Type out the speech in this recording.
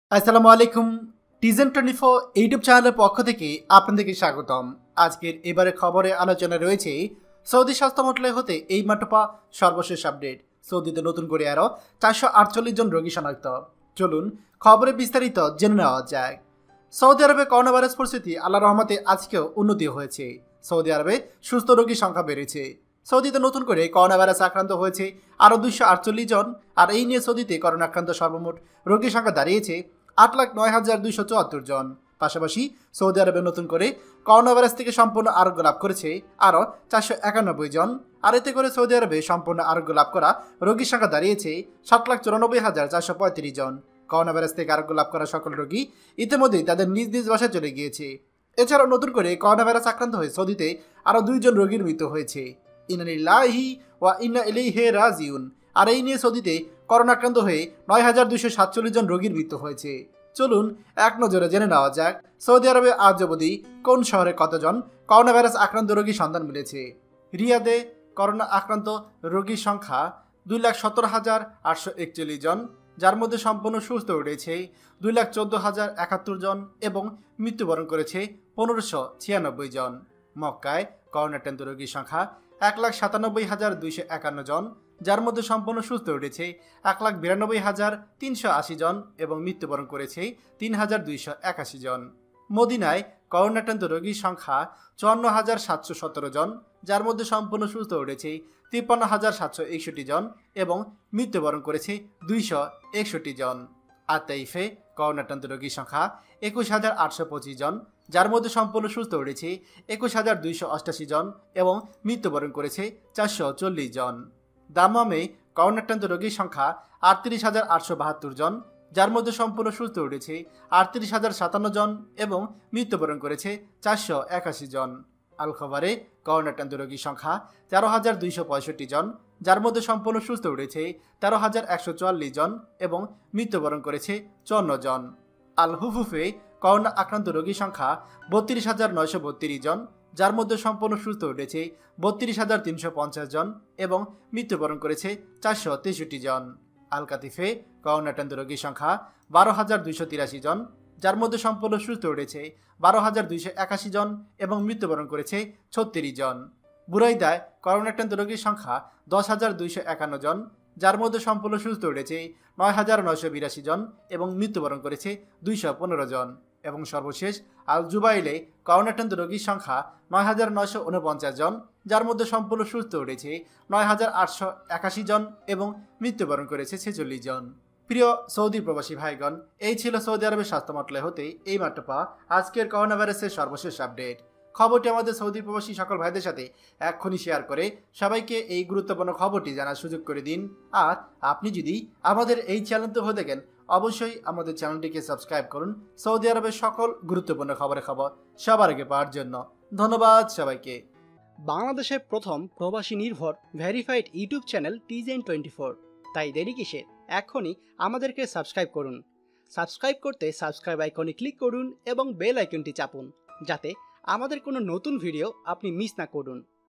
আসসালামু আলাইকুম। টিজেন 24 ইউটিউব চ্যানেলের পক্ষ থেকে আপনাদেরকে স্বাগতম। আজকের এবারে খবরে আলোচনা রয়েছে সৌদি স্বাস্থ্য মন্ত্রণালয় হতে এই মাত্র সর্বশেষ আপডেট। সৌদিতে নতুন করে আরও 448 জন রোগী শনাক্ত। চলুন খবরে বিস্তারিত জেনে নেওয়া যায়। সৌদি আরবে করোনা ভাইরাস পরিস্থিতি আল্লাহর রহমতে আজকেও উন্নতি হয়েছে। সৌদি আরবে সুস্থ রোগীর সংখ্যা বেড়েছে। সৌদিতে নতুন করে করোনা ভাইরাস আক্রান্ত হয়েছে আরও 248 জন। আর এই নিয়ে সৌদিতে করোনা আক্রান্ত সর্বমোট রোগীর সংখ্যা দাঁড়িয়েছে 8,09,274 জন। পাশাপাশি সৌদি আরবে নতুন করে করোনা ভাইরাস থেকে সম্পূর্ণ আরোগ্য লাভ করেছে আরও 491 জন। আর এতে করে সৌদি আরবে সম্পূর্ণ আরোগ্য লাভ করা রোগীর সংখ্যা দাঁড়িয়েছে 7,94,435 জন। করোনা ভাইরাস থেকে আরোগ্য লাভ করা সকল রোগী ইতিমধ্যেই তাদের নিজ নিজ বাসায় চলে গিয়েছে। এছাড়াও নতুন করে করোনা ভাইরাস আক্রান্ত হয়ে সৌদিতে আরও 2 জন রোগীর মৃত্যু হয়েছে। ইন্না লিল্লাহি ওয়া ইন্না ইলাইহি রাজিউন। আর এই নিয়ে সৌদিতে করোনা আক্রান্ত হয়ে 9,247 জন রোগীর মৃত্যু হয়েছে। চলুন এক নজরে জেনে নেওয়া যাক সৌদি আরবে আজ অবধি কোন শহরে কতজন করোনা ভাইরাস আক্রান্ত রোগীর সন্ধান মিলেছে। রিয়াদে করোনা আক্রান্ত রোগীর সংখ্যা 2,17,841 জন, যার মধ্যে সম্পূর্ণ সুস্থ রয়েছে 2,14,071 জন এবং মৃত্যুবরণ করেছে 1,596 জন। মক্কায় করোনা আক্রান্ত রোগীর সংখ্যা 1,97,251 জন, যার মধ্যে সম্পূর্ণ সুস্থ রয়েছে 1,92,380 জন এবং মৃত্যুবরণ করেছে 3,281 জন। মদিনায় করোনা আক্রান্ত রোগীর সংখ্যা 54,717 জন, যার মধ্যে সম্পূর্ণ সুস্থ রয়েছে 53,761 জন এবং মৃত্যুবরণ করেছে 261 জন। আর তাইফে করোনা আক্রান্ত রোগীর সংখ্যা 21,825 জন, যার মধ্যে সম্পূর্ণ সুস্থ রয়েছে 21,288 জন এবং মৃত্যুবরণ করেছে 440 জন। দাম্মামে করোনা আক্রান্ত রোগীর সংখ্যা 38,872 জন, যার মধ্যে সম্পূর্ণ সুস্থ রয়েছে 38,057 জন এবং মৃত্যুবরণ করেছে 481 জন। আল খবরে করোনা আক্রান্ত রোগীর সংখ্যা 13,265 জন, যার মধ্যে সম্পূর্ণ সুস্থ রয়েছে 13,144 জন এবং মৃত্যুবরণ করেছে 54 জন। আল হুফুফে করোনা আক্রান্ত রোগীর সংখ্যা 32,932 জন, যার মধ্যে সম্পূর্ণ সুস্থ রয়েছে 32,350 জন এবং মৃত্যুবরণ করেছে 463 জন। আল কাতিফে করোনা আক্রান্ত রোগীর সংখ্যা 12,283 জন, যার মধ্যে সম্পূর্ণ সুস্থ রয়েছে 12,281 জন এবং মৃত্যুবরণ করেছে 36 জন। বুরাইদায় করোনা আক্রান্ত রোগীর সংখ্যা 10,251 জন, যার মধ্যে সম্পূর্ণ সুস্থ রয়েছে 9,982 জন এবং মৃত্যুবরণ করেছে 215 জন। এবং সর্বশেষ আল জুবাইলে করোনা আক্রান্ত রোগীর সংখ্যা 9,949 জন, যার মধ্যে সম্পূর্ণ সুস্থ রয়েছে 9,881 জন এবং মৃত্যুবরণ করেছে 46 জন। প্রিয় সৌদি প্রবাসী ভাইগণ, এই ছিল সৌদি আরবের স্বাস্থ্য মন্ত্রণালয় হতে এই মাত্র পাওয়া আজকের করোনা ভাইরাসের সর্বশেষ আপডেট। খবরটি আমাদের সৌদি প্রবাসী সকল ভাইদের সাথে এক্ষুনি শেয়ার করে সবাইকে এই গুরুত্বপূর্ণ খবরটি জানার সুযোগ করে দিন। আর আপনি যদি আমাদের এই চ্যানেলটি হয়ে দেখেন, অবশ্যই আমাদের চ্যানেলটিকে সাবস্ক্রাইব করুন সৌদি আরবের সকল গুরুত্বপূর্ণ খবর সবার আগে পাওয়ার জন্য। ধন্যবাদ সবাইকে। বাংলাদেশের প্রথম প্রবাসী নির্ভর ভেরিফাইড ইউটিউব চ্যানেল টিজেন 24। তাই দেরি কিসের, এখনই আমাদেরকে সাবস্ক্রাইব করুন। সাবস্ক্রাইব করতে সাবস্ক্রাইব আইকনে ক্লিক করুন এবং বেল আইকনটি চাপুন, যাতে আমাদের কোনো নতুন ভিডিও আপনি মিস না করুন।